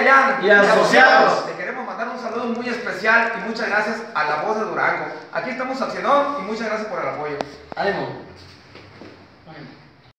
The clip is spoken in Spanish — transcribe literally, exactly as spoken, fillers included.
Chayán y asociados. Te queremos mandar un saludo muy especial y muchas gracias a La Voz de Durango. Aquí estamos Accionón y muchas gracias por el apoyo. Ánimo.